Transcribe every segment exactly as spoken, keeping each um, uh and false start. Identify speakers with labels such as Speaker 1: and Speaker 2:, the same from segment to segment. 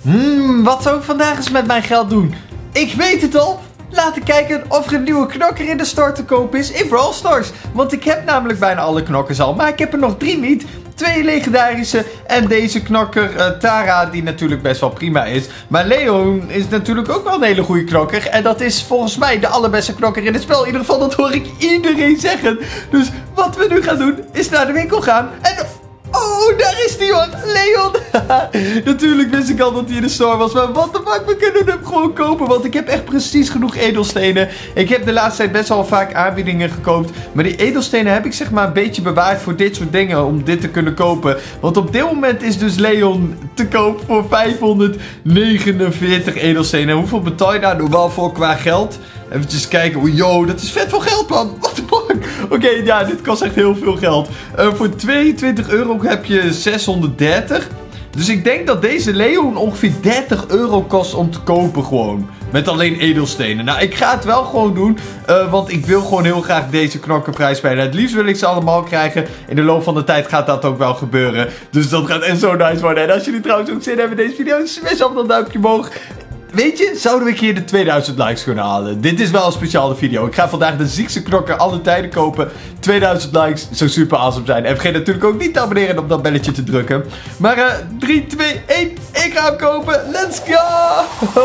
Speaker 1: Hmm, wat zou ik vandaag eens met mijn geld doen? Ik weet het al. Laten kijken of er een nieuwe knokker in de store te koop is in Brawl Stars. Want ik heb namelijk bijna alle knokkers al. Maar ik heb er nog drie niet. Twee legendarische en deze knokker uh, Tara, die natuurlijk best wel prima is. Maar Leon is natuurlijk ook wel een hele goede knokker. En dat is volgens mij de allerbeste knokker in het spel. In ieder geval, dat hoor ik iedereen zeggen. Dus wat we nu gaan doen, is naar de winkel gaan. En... oh, daar is die hoor, Leon. Natuurlijk wist ik al dat hij in de store was. Maar wat de fuck, we kunnen hem gewoon kopen. Want ik heb echt precies genoeg edelstenen. Ik heb de laatste tijd best wel vaak aanbiedingen gekoopt. Maar die edelstenen heb ik zeg maar een beetje bewaard voor dit soort dingen. Om dit te kunnen kopen. Want op dit moment is dus Leon te koop voor vijfhonderdnegenenveertig edelstenen. En hoeveel betaal je daar nou wel voor qua geld? Even kijken. Oh, yo, dat is vet veel geld, man. What the fuck? Oké, okay, ja, dit kost echt heel veel geld. Uh, voor tweeëntwintig euro heb je zeshonderddertig. Dus ik denk dat deze Leon ongeveer dertig euro kost om te kopen gewoon. Met alleen edelstenen. Nou, ik ga het wel gewoon doen. Uh, want ik wil gewoon heel graag deze knokkenprijs spelen. Het liefst wil ik ze allemaal krijgen. In de loop van de tijd gaat dat ook wel gebeuren. Dus dat gaat echt zo nice worden. En als jullie trouwens ook zin hebben in deze video, smash op dat duimpje omhoog. Weet je, zouden we een keer de tweeduizend likes kunnen halen? Dit is wel een speciale video. Ik ga vandaag de ziekste knokker alle tijden kopen. tweeduizend likes, zou super awesome zijn. En vergeet natuurlijk ook niet te abonneren en op dat belletje te drukken. Maar uh, drie, twee, één, ik ga hem kopen. Let's go!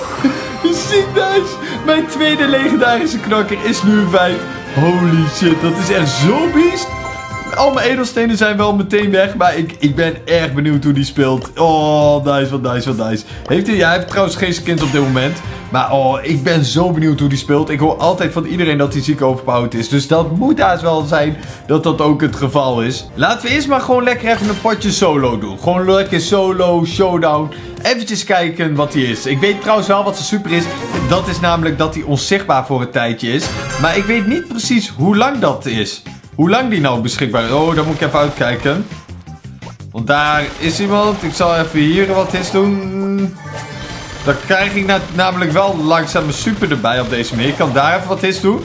Speaker 1: Ziek nice. Mijn tweede legendarische knokker is nu een vijf. Holy shit, dat is echt zo beest. Al mijn edelstenen zijn wel meteen weg. Maar ik, ik ben erg benieuwd hoe die speelt. Oh, nice, wat nice, wat nice. Heeft hij, ja, hij heeft trouwens geen skins op dit moment. Maar oh, ik ben zo benieuwd hoe die speelt. Ik hoor altijd van iedereen dat hij ziek overpowered is. Dus dat moet haast wel zijn dat dat ook het geval is. Laten we eerst maar gewoon lekker even een potje solo doen. Gewoon lekker solo, showdown. Eventjes kijken wat hij is. Ik weet trouwens wel wat zijn super is. Dat is namelijk dat hij onzichtbaar voor een tijdje is. Maar ik weet niet precies hoe lang dat is. Hoe lang die nou beschikbaar is. Oh, daar moet ik even uitkijken. Want daar is iemand. Ik zal even hier wat eens doen. Dan krijg ik na namelijk wel langzaam mijn super erbij op deze manier. Ik kan daar even wat eens doen.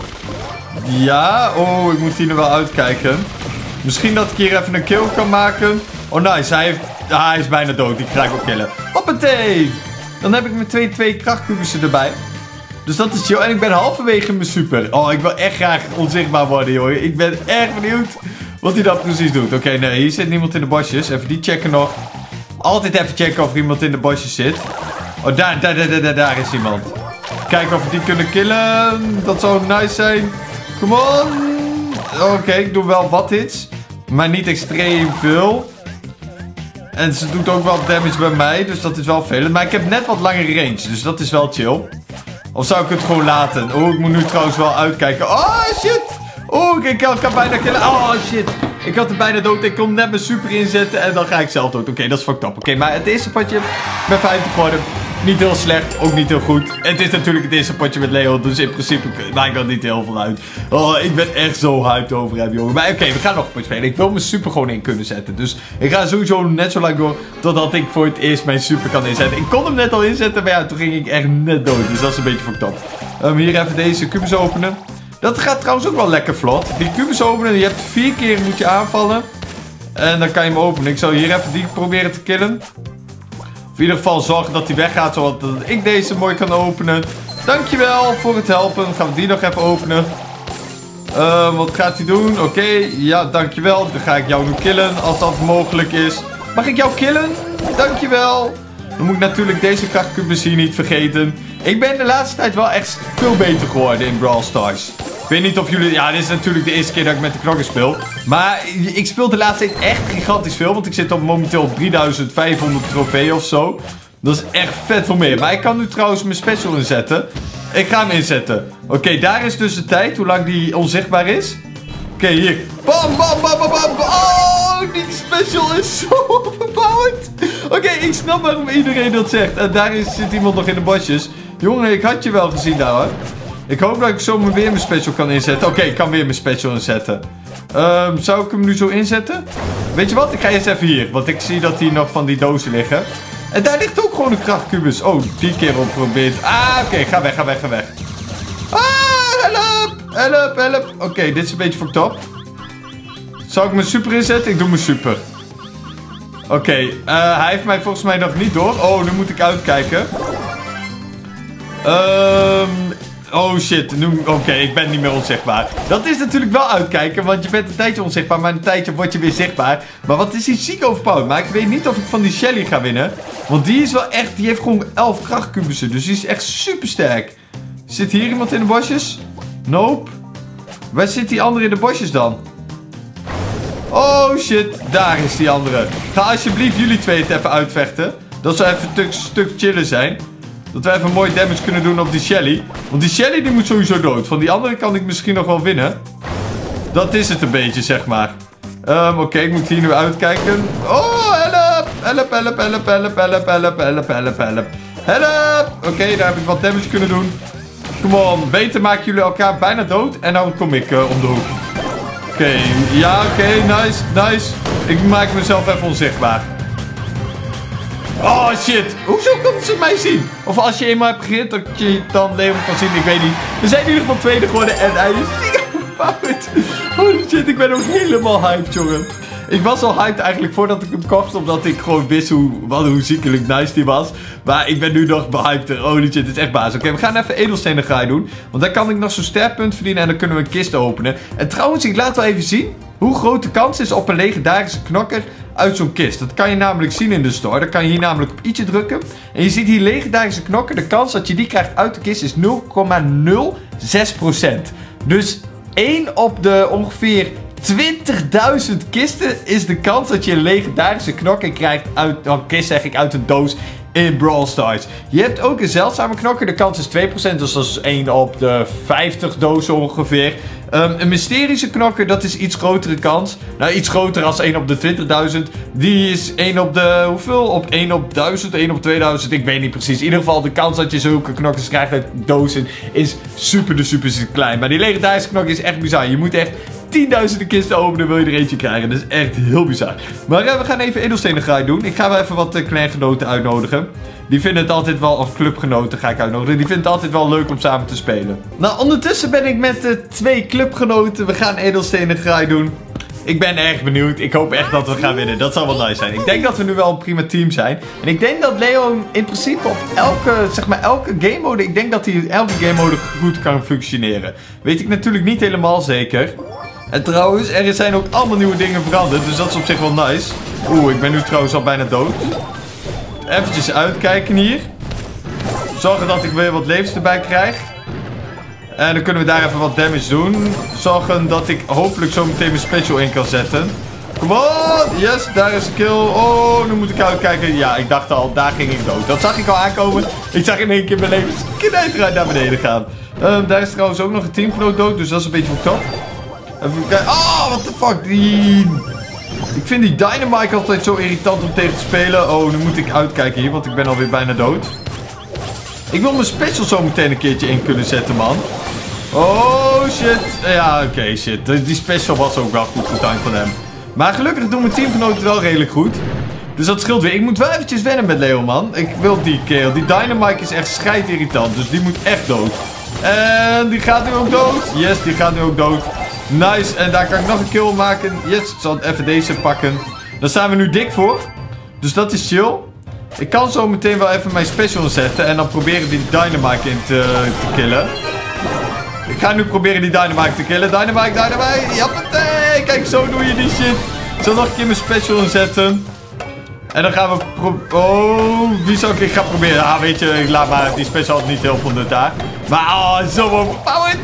Speaker 1: Ja. Oh, ik moet hier nog wel uitkijken. Misschien dat ik hier even een kill kan maken. Oh, nice. Hij, heeft... ah, hij is bijna dood. Die ga ik ook killen. Hoppatee. Dan heb ik mijn twee, twee krachtkubussen erbij. Dus dat is chill. En ik ben halverwege mijn super. Oh, ik wil echt graag onzichtbaar worden, joh. Ik ben erg benieuwd wat hij dat precies doet. Oké, okay, nee, hier zit niemand in de bosjes. Even die checken nog. Altijd even checken of er iemand in de bosjes zit. Oh, daar, daar, daar, daar, daar is iemand. Kijken of we die kunnen killen. Dat zou nice zijn. Come on. Oké, okay, ik doe wel wat hits. Maar niet extreem veel. En ze doet ook wel damage bij mij. Dus dat is wel veel. Maar ik heb net wat langere range. Dus dat is wel chill. Of zou ik het gewoon laten? Oh, ik moet nu trouwens wel uitkijken. Oh, shit. Oh, ik kan, kan bijna killen. Oh, shit. Ik had er bijna dood. Ik kon net mijn super inzetten. En dan ga ik zelf dood. Oké, okay, dat is fucked up. Oké, okay, maar het eerste potje met vijftig geworden. Niet heel slecht. Ook niet heel goed. Het is natuurlijk het eerste potje met Leon. Dus in principe maakt dat niet heel veel uit. Oh, ik ben echt zo hyped over hem, jongen. Maar oké, okay, we gaan nog een potje spelen. Ik wil mijn super gewoon in kunnen zetten. Dus ik ga sowieso net zo lang door. Totdat ik voor het eerst mijn super kan inzetten. Ik kon hem net al inzetten. Maar ja, toen ging ik echt net dood. Dus dat is een beetje fucked up. Um, hier even deze kubus openen. Dat gaat trouwens ook wel lekker vlot. Die kubus openen. Je hebt vier keer moet je aanvallen. En dan kan je hem openen. Ik zal hier even die proberen te killen. Of in ieder geval zorgen dat hij weggaat, zodat ik deze mooi kan openen. Dankjewel voor het helpen. Dan gaan we die nog even openen. Uh, wat gaat hij doen? Oké, okay. Ja, dankjewel. Dan ga ik jou nu killen, als dat mogelijk is. Mag ik jou killen? Dankjewel. Dan moet ik natuurlijk deze krachtkubus hier niet vergeten. Ik ben de laatste tijd wel echt veel beter geworden in Brawl Stars. Ik weet niet of jullie... ja, dit is natuurlijk de eerste keer dat ik met de knokken speel. Maar ik speel de laatste tijd echt gigantisch veel. Want ik zit op momenteel op drieduizend vijfhonderd trofeeën of zo. Dat is echt vet veel meer. Maar ik kan nu trouwens mijn special inzetten. Ik ga hem inzetten. Oké, okay, daar is dus de tijd. Hoe lang die onzichtbaar is. Oké, okay, hier. Bam, bam, bam, bam, bam. Oh, die special is zo overpowered. Oké, okay, ik snap waarom iedereen dat zegt. En daar is, zit iemand nog in de bosjes. Jongen, ik had je wel gezien daar, hoor. Ik hoop dat ik zo weer mijn special kan inzetten. Oké, okay, ik kan weer mijn special inzetten. Um, zou ik hem nu zo inzetten? Weet je wat? Ik ga eerst even hier. Want ik zie dat hier nog van die dozen liggen. En daar ligt ook gewoon een krachtkubus. Oh, die keer op probeert. Ah, oké. Okay, ga weg, ga weg, ga weg. Ah, help! Help, help. Oké, okay, dit is een beetje fucked up. Zou ik mijn super inzetten? Ik doe mijn super. Oké, okay, uh, hij heeft mij volgens mij nog niet door. Oh, nu moet ik uitkijken. Ehm... Um, Oh shit, nu, oké, okay, ik ben niet meer onzichtbaar. Dat is natuurlijk wel uitkijken, want je bent een tijdje onzichtbaar, maar een tijdje word je weer zichtbaar. Maar wat is die ziek overpowered? Maar ik weet niet of ik van die Shelly ga winnen. Want die is wel echt, die heeft gewoon elf krachtkubussen, dus die is echt super sterk. Zit hier iemand in de bosjes? Nope. Waar zit die andere in de bosjes dan? Oh shit, daar is die andere. Ga alsjeblieft jullie twee het even uitvechten. Dat zou even een stuk, stuk chillen zijn. Dat we even mooi damage kunnen doen op die Shelly. Want die Shelly die moet sowieso dood. Van die andere kan ik misschien nog wel winnen. Dat is het een beetje, zeg maar. Um, Oké, okay, ik moet hier nu uitkijken. Oh, help! Help, help, help, help, help, help, help, help, help. Help! Oké, okay, daar heb ik wat damage kunnen doen. Come on, beter maken jullie elkaar bijna dood. En dan kom ik uh, om de hoek. Oké, okay. Ja, oké, okay, nice, nice. Ik maak mezelf even onzichtbaar. Oh shit, hoezo konden ze mij zien? Of als je eenmaal hebt gegeten, dat je dan Leon kan zien, ik weet niet. We zijn in ieder geval tweede geworden en hij is ziek overpowered. Holy shit, ik ben ook helemaal hyped, jongen. Ik was al hyped eigenlijk voordat ik hem kocht, omdat ik gewoon wist hoe, wat, hoe ziekelijk nice die was. Maar ik ben nu nog behyped. Holy shit, het is echt baas. Oké, okay, we gaan even edelstenen graai doen. Want dan kan ik nog zo'n sterpunt verdienen en dan kunnen we een kist openen. En trouwens, ik laat wel even zien hoe groot de kans is op een legendarische knokker uit zo'n kist. Dat kan je namelijk zien in de store. Dan kan je hier namelijk op ietsje drukken. En je ziet hier legendarische knokker. De kans dat je die krijgt uit de kist is nul komma nul zes procent. Dus één op de ongeveer twintigduizend kisten is de kans dat je een legendarische knokker krijgt uit, oh, kist zeg ik, uit een doos in Brawl Stars. Je hebt ook een zeldzame knokker. De kans is twee procent, dus dat is één op de vijftig dozen ongeveer. Um, een mysterische knokker, dat is iets grotere kans. Nou, iets groter als één op de twintigduizend. Die is één op de, hoeveel? Op één op duizend, één op tweeduizend, ik weet niet precies. In ieder geval, de kans dat je zulke knokkers krijgt uit dozen is super de super, super klein. Maar die legendarische knokker is echt bizar. Je moet echt tienduizenden kisten openen, wil je er eentje krijgen. Dat is echt heel bizar. Maar uh, we gaan even edelstenen graai doen. Ik ga wel even wat uh, kleingenoten uitnodigen. Die vinden het altijd wel, of clubgenoten ga ik uitnodigen. Die vinden het altijd wel leuk om samen te spelen. Nou, ondertussen ben ik met uh, twee clubgenoten. We gaan edelstenen graai doen. Ik ben erg benieuwd. Ik hoop echt dat we gaan winnen. Dat zal wel nice zijn. Ik denk dat we nu wel een prima team zijn. En ik denk dat Leon in principe op elke, zeg maar elke game mode, ik denk dat hij elke game mode goed kan functioneren. Weet ik natuurlijk niet helemaal zeker. En trouwens, er zijn ook allemaal nieuwe dingen veranderd. Dus dat is op zich wel nice. Oeh, ik ben nu trouwens al bijna dood. Eventjes uitkijken hier. Zorgen dat ik weer wat levens erbij krijg. En dan kunnen we daar even wat damage doen. Zorgen dat ik hopelijk zo meteen mijn special in kan zetten. Kom on! Yes, daar is de kill. Oh, nu moet ik uitkijken. Ja, ik dacht al, daar ging ik dood. Dat zag ik al aankomen. Ik zag in één keer mijn levensknijter naar beneden gaan. Um, daar is trouwens ook nog een teamgenoot dood. Dus dat is een beetje fucked up. Even kijken. Oh, what the fuck. Die... Ik vind die Dynamite altijd zo irritant om tegen te spelen. Oh, nu moet ik uitkijken hier, want ik ben alweer bijna dood. Ik wil mijn special zo meteen een keertje in kunnen zetten, man. Oh, shit. Ja, oké, okay, shit. Die special was ook wel goed getimed van hem. Maar gelukkig doen mijn teamgenoten wel redelijk goed. Dus dat scheelt weer. Ik moet wel eventjes wennen met Leon, man. Ik wil die kerel. Die Dynamite is echt scheidirritant, dus die moet echt dood. En die gaat nu ook dood. Yes, die gaat nu ook dood. Nice, en daar kan ik nog een kill maken. Yes, ik zal even deze pakken. Daar staan we nu dik voor. Dus dat is chill. Ik kan zo meteen wel even mijn special zetten. En dan proberen die Dynamite in te, te killen. Ik ga nu proberen die Dynamite te killen. Dynamite, Dynamite. Jappatee. Kijk, zo doe je die shit. Ik zal nog een keer mijn special inzetten. En dan gaan we pro... Oh, wie zou ik ik ga proberen? Ah, weet je, ik laat maar. Die special had niet heel veel nut daar. Maar, oh, zo overpowered.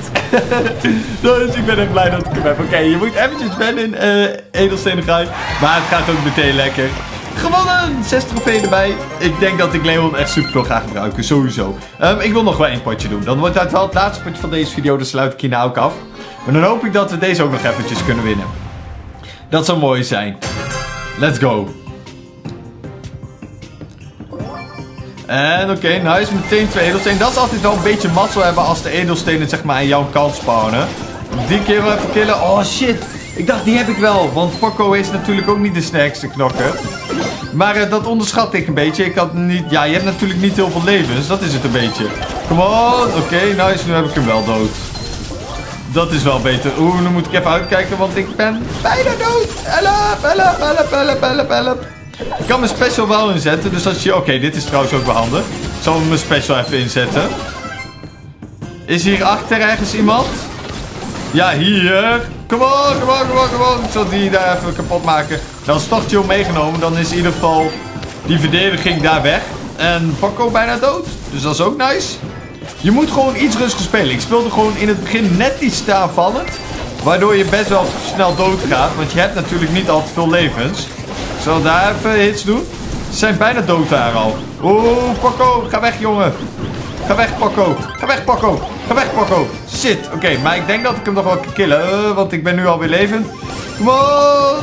Speaker 1: Dus ik ben echt blij dat ik hem heb. Oké, okay, je moet eventjes wennen in uh, edelstenen graai. Maar het gaat ook meteen lekker. Gewonnen! zes trofeeën erbij. Ik denk dat ik Leon echt super veel ga gebruiken. Sowieso. Um, ik wil nog wel één potje doen. Dan wordt het wel het laatste potje van deze video. Dus sluit ik hier nou ook af. Maar dan hoop ik dat we deze ook nog eventjes kunnen winnen. Dat zou mooi zijn. Let's go. En oké, okay, nice. Meteen twee edelstenen. Dat is altijd wel een beetje mazzel hebben als de edelstenen zeg maar aan jouw kant spawnen. Die keer wel even killen. Oh shit. Ik dacht die heb ik wel. Want Poco is natuurlijk ook niet de sterkste knokker. Maar uh, dat onderschat ik een beetje. Ik had niet... Ja, je hebt natuurlijk niet heel veel levens. Dat is het een beetje. Come on. Oké, okay, nice. Nu heb ik hem wel dood. Dat is wel beter. Oeh, nu moet ik even uitkijken. Want ik ben bijna dood. Help, help, help, help, help, help. Ik kan mijn special wel inzetten. Dus als je... Oké, okay, dit is trouwens ook wel handig. Ik zal mijn special even inzetten. Is hier achter ergens iemand? Ja, hier. Kom on, kom on, kom on, kom on. Ik zal die daar even kapot maken. Dan is toch chill meegenomen. Dan is in ieder geval die verdediging daar weg. En Poco bijna dood. Dus dat is ook nice. Je moet gewoon iets rustig spelen. Ik speelde gewoon in het begin net iets te aanvallend. Waardoor je best wel snel dood gaat. Want je hebt natuurlijk niet al te veel levens. Ik zal daar even hits doen. Ze zijn bijna dood daar al. Oeh, Poco. Ga weg, jongen. Ga weg, Poco. Ga weg, Poco. Ga weg, Poco. Shit. Oké, okay, maar ik denk dat ik hem nog wel kan killen. Uh, want ik ben nu alweer levend. Come on.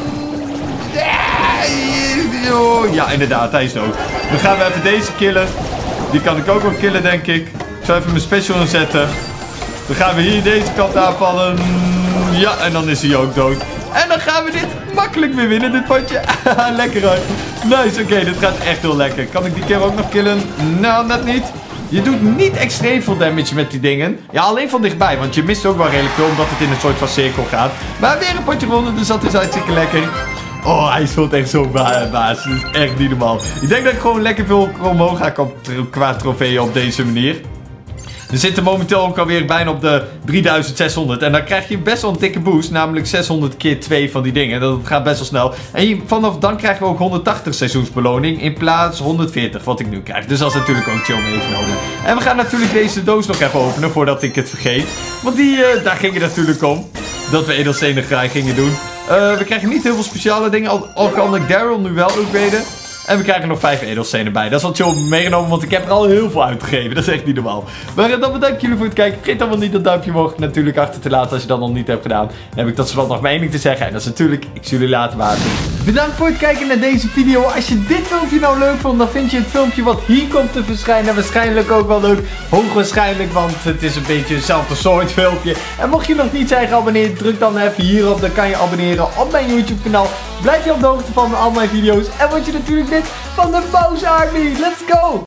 Speaker 1: Ja, inderdaad. Hij is dood. Dan gaan we even deze killen. Die kan ik ook wel killen, denk ik. Ik zal even mijn special inzetten. Dan gaan we hier deze kant aanvallen. Ja, en dan is hij ook dood. En dan gaan we dit makkelijk weer winnen, dit potje. Lekker hoor. Nice, oké, okay, dit gaat echt heel lekker. Kan ik die keer ook nog killen? Nou, net niet. Je doet niet extreem veel damage met die dingen. Ja, alleen van dichtbij, want je mist ook wel redelijk veel, omdat het in een soort van cirkel gaat. Maar weer een potje gewonnen, dus dat is hartstikke lekker. Oh, hij speelt echt zo ba baas. Dat is echt niet normaal. Ik denk dat ik gewoon lekker veel omhoog ga qua trofeeën op deze manier. We zitten momenteel ook alweer bijna op de drieduizend zeshonderd. En dan krijg je best wel een dikke boost. Namelijk zeshonderd keer twee van die dingen. Dat gaat best wel snel. En je, vanaf dan krijgen we ook honderdtachtig seizoensbeloning. In plaats honderdveertig wat ik nu krijg. Dus dat is natuurlijk ook chill meegenomen. En we gaan natuurlijk deze doos nog even openen. Voordat ik het vergeet. Want die, uh, daar ging het natuurlijk om. Dat we edelstenen graag gingen doen. Uh, we krijgen niet heel veel speciale dingen. Al, al kan ik Daryl nu wel upgraden. En we krijgen nog vijf edelstenen bij. Dat is wel chill meegenomen, want ik heb er al heel veel uitgegeven. Dat is echt niet normaal. Maar dan bedank jullie voor het kijken. Vergeet allemaal niet dat duimpje omhoog natuurlijk achter te laten als je dat nog niet hebt gedaan. Dan heb ik tot slot nog mijn mening te zeggen. En dat is natuurlijk, ik zie jullie later water. Bedankt voor het kijken naar deze video. Als je dit filmpje nou leuk vond, dan vind je het filmpje wat hier komt te verschijnen waarschijnlijk ook wel leuk. Hoogwaarschijnlijk, want het is een beetje hetzelfde soort filmpje. En mocht je nog niet zijn geabonneerd, druk dan even hierop. Dan kan je abonneren op mijn YouTube kanaal. Blijf je op de hoogte van al mijn video's. En word je natuurlijk lid van de Boos Army. Let's go!